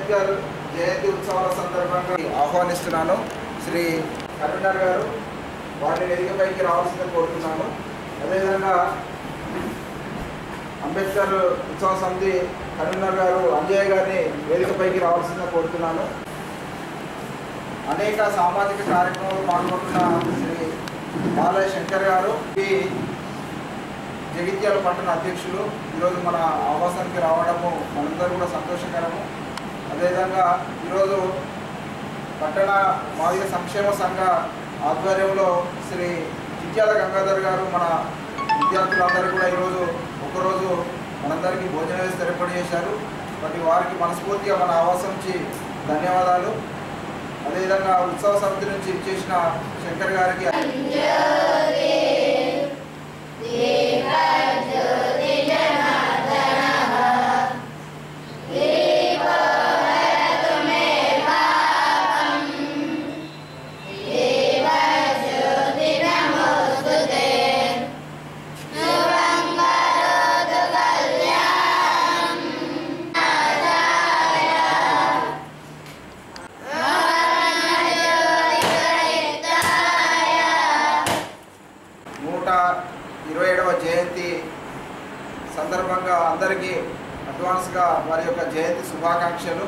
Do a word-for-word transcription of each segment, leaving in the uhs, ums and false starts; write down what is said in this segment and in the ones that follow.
అంబేద్కర్ జయంతి ఉత్సవాల సందర్భంగా ఆహ్వానిస్తున్నాను. శ్రీ కరీంనగర్ గారు వారిని వేదికపైకి రావాల్సిందని కోరుతున్నాను. అదేవిధంగా అంబేద్కర్ ఉత్సవ సమితి కరీంనగర్ గారు అంజయ్య గారిని వేదికపైకి రావాల్సిందని కోరుతున్నాను. అనేక సామాజిక కార్యక్రమాలు పాల్గొంటున్న శ్రీ బాలయ్య శంకర్ గారు ఈ జగిత్యాల పట్టణ అధ్యక్షులు ఈరోజు మన ఆవాసానికి రావడము మనందరూ కూడా సంతోషకరము. అదేవిధంగా ఈరోజు పట్టణ మాదిగ సంక్షేమ సంఘ ఆధ్వర్యంలో శ్రీ చిట్యాల గంగాధర్ గారు మన విద్యార్థులందరూ కూడా ఈరోజు ఒకరోజు మనందరికీ భోజనం వేసి ఏర్పాటు చేశారు. కాబట్టి వారికి మనస్ఫూర్తిగా మన ఆవాసం నుంచి ధన్యవాదాలు. అదేవిధంగా ఉత్సవ సమితి నుంచి ఇచ్చేసిన శంకర్ గారికి ఇరవై ఏడవ జయంతి సందర్భంగా అందరికీ అడ్వాన్స్గా వారి యొక్క జయంతి శుభాకాంక్షలు.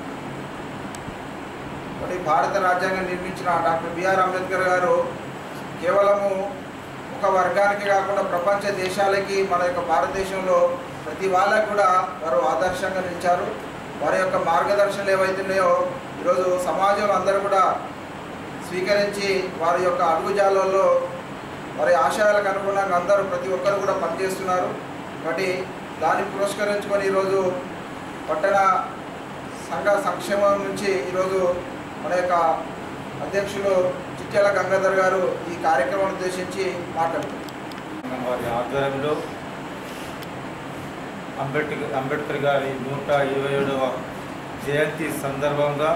మరి భారత రాజ్యాంగం నిర్మించిన డాక్టర్ బిఆర్ అంబేద్కర్ గారు కేవలము ఒక వర్గానికి కాకుండా ప్రపంచ దేశాలకి మన యొక్క భారతదేశంలో ప్రతి వాళ్ళకు కూడా వారు ఆదర్శంగా నిలిచారు. వారి యొక్క మార్గదర్శనలు ఏవైతున్నాయో ఈరోజు సమాజంలో అందరూ కూడా స్వీకరించి వారి యొక్క అడుగుజాలలో వారి ఆశయాలకు అనుగుణంగా అందరూ ప్రతి ఒక్కరు కూడా పనిచేస్తున్నారు. కాబట్టి దాన్ని పురస్కరించుకొని ఈరోజు పట్టణ సంఘ సంక్షేమం నుంచి ఈరోజు మన యొక్క అధ్యక్షులు చిట్యాల గంగాధర్ గారు ఈ కార్యక్రమాన్ని ఉద్దేశించి మాట్లాడుతున్నారు. వారి ఆధ్వర్యంలో అంబేద్కర్ అంబేద్కర్ గారి నూట ఇరవై ఏడవ జయంతి సందర్భంగా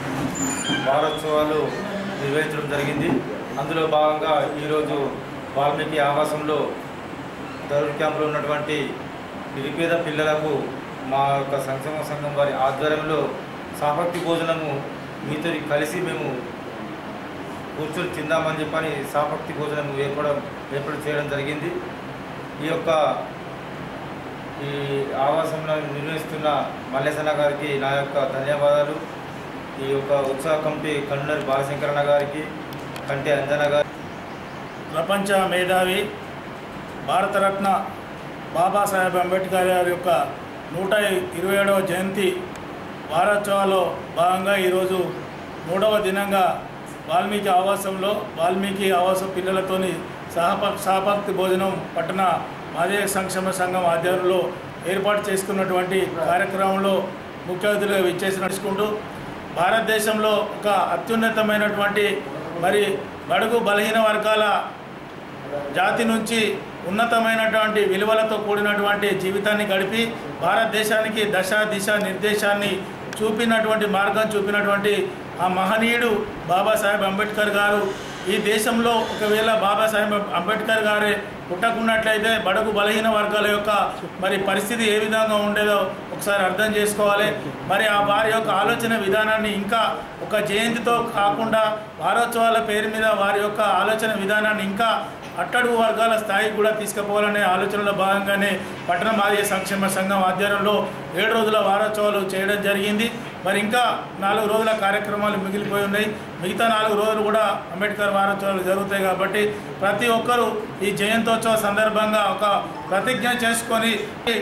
వారోత్సవాలు నిర్వహించడం జరిగింది. అందులో భాగంగా ఈరోజు వాల్మీకి ఆవాసంలో దరుడు క్యాంపులో ఉన్నటువంటి నిరుపేద పిల్లలకు మా యొక్క సంక్షేమ సంఘం వారి ఆధ్వర్యంలో సాపక్తి భోజనము మీతో కలిసి మేము కూర్చొని తిందామని చెప్పని సాపక్తి భోజనం ఏర్పడం ఏర్పాటు చేయడం జరిగింది. ఈ యొక్క ఈ ఆవాసంలో నిర్వహిస్తున్న మల్లేశన్న గారికి నా యొక్క ధన్యవాదాలు. ఈ యొక్క ఉత్సవ కమిటీ కన్వీనర్ బాలశంకరన్న గారికి, కంటి అంజన గారి, ప్రపంచ మేధావి భారతరత్న బాబాసాహెబ్ అంబేద్కర్ గారి యొక్క నూట ఇరవై ఏడవ జయంతి వారోత్సవాల్లో భాగంగా ఈరోజు మూడవ దినంగా వాల్మీకి ఆవాసంలో వాల్మీకి ఆవాస పిల్లలతోని సహప సహపక్తి భోజనం పట్టణ మాదిగ సంక్షేమ సంఘం ఆధ్వర్యంలో ఏర్పాటు చేసుకున్నటువంటి కార్యక్రమంలో ముఖ్య అతిథులుగా విచ్చేసి నడుచుకుంటూ భారతదేశంలో ఒక అత్యున్నతమైనటువంటి మరి బడుగు బలహీన వర్గాల జాతి నుంచి ఉన్నతమైనటువంటి విలువలతో కూడినటువంటి జీవితాన్ని గడిపి భారతదేశానికి దశ దిశ నిర్దేశాన్ని చూపినటువంటి మార్గం చూపినటువంటి ఆ మహనీయుడు బాబాసాహెబ్ అంబేద్కర్ గారు ఈ దేశంలో ఒకవేళ బాబాసాహెబ్ అంబేద్కర్ గారే పుట్టకున్నట్లయితే బడుగు బలహీన వర్గాల యొక్క మరి పరిస్థితి ఏ విధంగా ఉండేదో ఒకసారి అర్థం చేసుకోవాలి. మరి ఆ వారి యొక్క ఆలోచన విధానాన్ని ఇంకా ఒక జయంతితో కాకుండా వారోత్సవాల పేరు మీద వారి యొక్క ఆలోచన విధానాన్ని ఇంకా అట్టడుగు వర్గాల స్థాయికి కూడా తీసుకుపోవాలనే ఆలోచనలో భాగంగానే పట్టణ మాదిగ సంక్షేమ సంఘం ఆధ్వర్యంలో ఏడు రోజుల వారోత్సవాలు చేయడం జరిగింది. మరి ఇంకా నాలుగు రోజుల కార్యక్రమాలు మిగిలిపోయి ఉన్నాయి. మిగతా నాలుగు రోజులు కూడా అంబేద్కర్ వారోత్సవాలు జరుగుతాయి. కాబట్టి ప్రతి ఒక్కరూ ఈ జయంతోత్సవ సందర్భంగా ఒక ప్రతిజ్ఞ చేసుకొని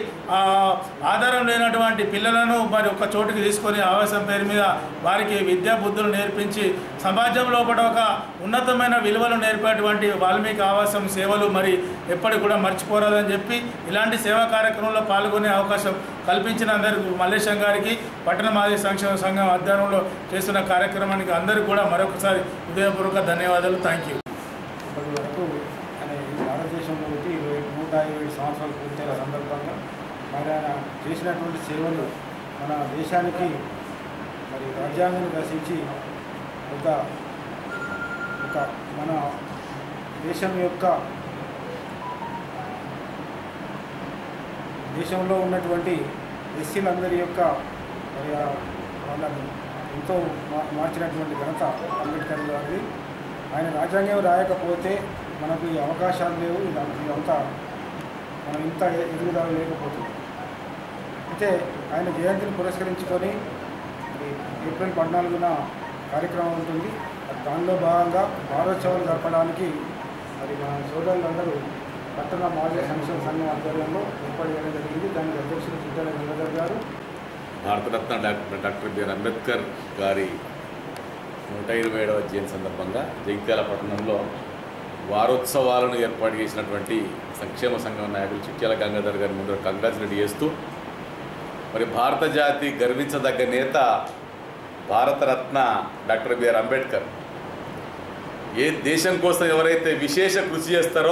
ఆధారం లేనటువంటి పిల్లలను మరి ఒక చోటుకి తీసుకొని ఆవాసం పేరు మీద వారికి విద్యా బుద్ధులు నేర్పించి సమాజం లోపల ఒక ఉన్నతమైన విలువలు నేర్పేటువంటి వాల్మీకి ఆవాసం సేవలు మరి ఎప్పటికి కూడా మర్చిపోరాదని చెప్పి ఇలాంటి సేవా కార్యక్రమంలో పాల్గొనే అవకాశం కల్పించిన అందరికీ మల్లేశం గారికి పట్టణ మాదిగ సంక్షేమ సంఘం ఆధ్వర్యంలో చేస్తున్న కార్యక్రమానికి అందరికీ కూడా మరొకసారి హృదయపూర్వక ధన్యవాదాలు. Thank you. ఇప్పటి వరకు భారతదేశంలో ఇరవై నూట ఇరవై ఏడు సంవత్సరాలు పూర్తయిన సందర్భంగా మరి ఆయన చేసినటువంటి సేవలు మన దేశానికి మరి రాజ్యాంగాన్ని రచించి ఒక ఒక మన దేశం యొక్క దేశంలో ఉన్నటువంటి ఎస్సీలందరి యొక్క వాళ్ళని ఎంతో మార్చినటువంటి ఘనత అంబేద్కర్ గారిది. ఆయన రాజ్యాంగం రాయకపోతే మనకు ఈ అవకాశాలు లేవు, ఇదంతా మనం ఇంత ఎదుగుదల లేకపోతుంది. అయితే ఆయన జయంతిని పురస్కరించుకొని ఏప్రిల్ పద్నాలుగున కార్యక్రమం ఉంటుంది. దానిలో భాగంగా వారోత్సవాలు జరపడానికి మరి మన సోదరులందరూ పట్టణ మాజీ సంక్షేమ సంఘం ఆధ్వర్యంలో ఏర్పాటు చేయడం జరిగింది. దానికి అధ్యక్షులు చిట్టాల గంగాధర్ గారు. Bharat Ratna doctor doctor BR Ambedkar గారి నూట ఇరవై ఏడవ జయంతి సందర్భంగా జగిత్యాల పట్టణంలో వారోత్సవాలను ఏర్పాటు చేసినటువంటి సంక్షేమ సంఘం నాయకులు చిట్యాల గంగాధర్ గారి ముందు కంగ్రాచులేట్ చేస్తూ, మరి భారత జాతి గర్వించదగ్గ నేత భారతరత్న డాక్టర్ బిఆర్ అంబేద్కర్ ఏ దేశం కోసం ఎవరైతే విశేష కృషి చేస్తారో,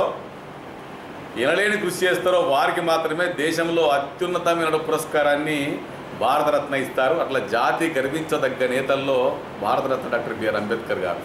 ఎనలేని కృషి చేస్తారో వారికి మాత్రమే దేశంలో అత్యున్నతమైన పురస్కారాన్ని భారతరత్న ఇస్తారు. అట్లా జాతి గర్వించదగ్గ నేతల్లో భారతరత్న డాక్టర్ బిఆర్ అంబేద్కర్ గారు.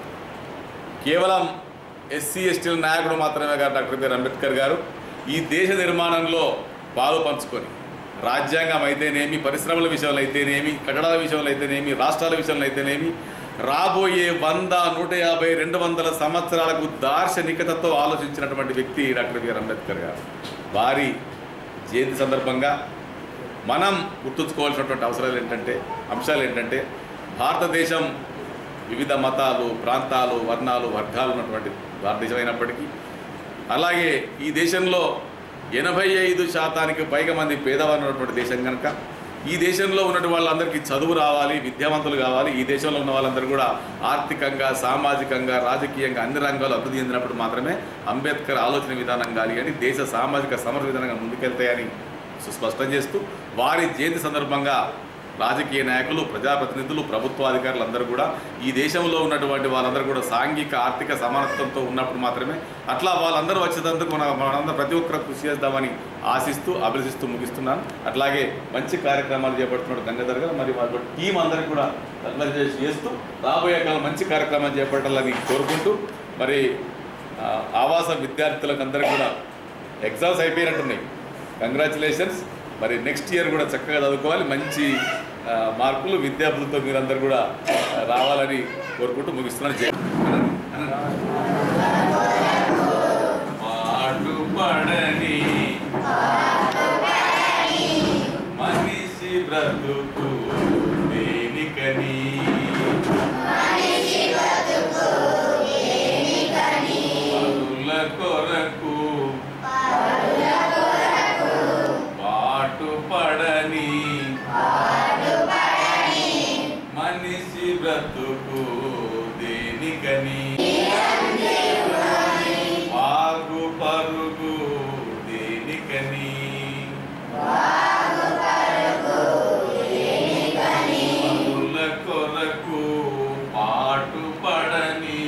కేవలం ఎస్సీ ఎస్టీల నాయకుడు మాత్రమే గారు డాక్టర్ బిఆర్ అంబేద్కర్ గారు ఈ దేశ నిర్మాణంలో పాలు పంచుకొని రాజ్యాంగం అయితేనేమి, పరిశ్రమల విషయంలో అయితేనేమి, కట్టడాల విషయంలో అయితేనేమి, రాష్ట్రాల విషయంలో అయితేనేమి రాబోయే వంద నూట యాభై రెండు వందల సంవత్సరాలకు దార్శనికతతో ఆలోచించినటువంటి వ్యక్తి డాక్టర్ బిఆర్ అంబేద్కర్ గారు. వారి జయంతి సందర్భంగా మనం గుర్తుంచుకోవాల్సినటువంటి అవసరాలు ఏంటంటే అంశాలు ఏంటంటే భారతదేశం వివిధ మతాలు, ప్రాంతాలు, వర్ణాలు, వర్గాలు ఉన్నటువంటి భారతదేశం అయినప్పటికీ, అలాగే ఈ దేశంలో ఎనభై ఐదు శాతానికి పైగా మంది పేదవారు ఉన్నటువంటి దేశం కనుక ఈ దేశంలో ఉన్నటువంటి వాళ్ళందరికీ చదువు రావాలి, విద్యావంతులు కావాలి. ఈ దేశంలో ఉన్న వాళ్ళందరూ కూడా ఆర్థికంగా, సామాజికంగా, రాజకీయంగా అన్ని రంగాలు అభివృద్ధి చెందినప్పుడు మాత్రమే అంబేద్కర్ ఆలోచన విధానం కానీ అని దేశ సామాజిక సమర విధానంగా ముందుకెళ్తాయని సుస్పష్టం చేస్తూ, వారి జయంతి సందర్భంగా రాజకీయ నాయకులు, ప్రజాప్రతినిధులు, ప్రభుత్వాధికారులు అందరూ కూడా ఈ దేశంలో ఉన్నటువంటి వాళ్ళందరూ కూడా సాంఘిక ఆర్థిక సమానత్వంతో ఉన్నప్పుడు మాత్రమే అట్లా వాళ్ళందరూ వచ్చేటందుకు మన మనందరం ప్రతి ఒక్కరు కృషి చేద్దామని ఆశిస్తూ అభిలషిస్తూ ముగిస్తున్నాను. అట్లాగే మంచి కార్యక్రమాలు చేపడుతున్నాడు గంగాధర్ గారు. మరి వాళ్ళ టీం అందరికీ కూడా కంగ్రాచులేషన్ చేస్తూ రాబోయే కాలం మంచి కార్యక్రమాలు చేపట్టాలని కోరుకుంటూ, మరి ఆవాస విద్యార్థులకు అందరికీ కూడా ఎగ్జామ్స్ అయిపోయినట్టున్నాయి, కంగ్రాచులేషన్స్. మరి నెక్స్ట్ ఇయర్ కూడా చక్కగా చదువుకోవాలి, మంచి మార్కులు విద్యార్థులతో మీరందరూ కూడా రావాలని కోరుకుంటూ ముగిస్తున్నాను. పాటుపడని మనిషి బ్రతుకు దేనికని, పరుల కొరకు పాటుపడని మనిషి బ్రతుకు దేనికని, వాగు పరుగు దేనికని, పరుల కొరకు పాటుపడని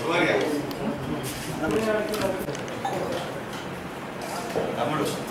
తమ్ముడు